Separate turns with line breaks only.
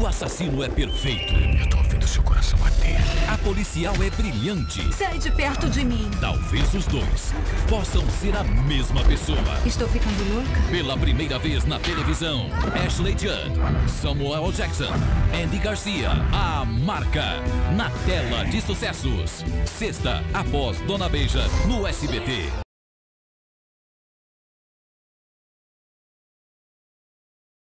assassino é perfeito.
Eu tô ouvindo seu coração bater.
A policial é brilhante.
Sai de perto de mim.
Talvez os dois possam ser a mesma pessoa.
Estou ficando louca?
Pela primeira vez na televisão, Ashley Judd, Samuel Jackson, Andy Garcia, a marca, na tela de sucessos. Sexta, após Dona Beija, no SBT.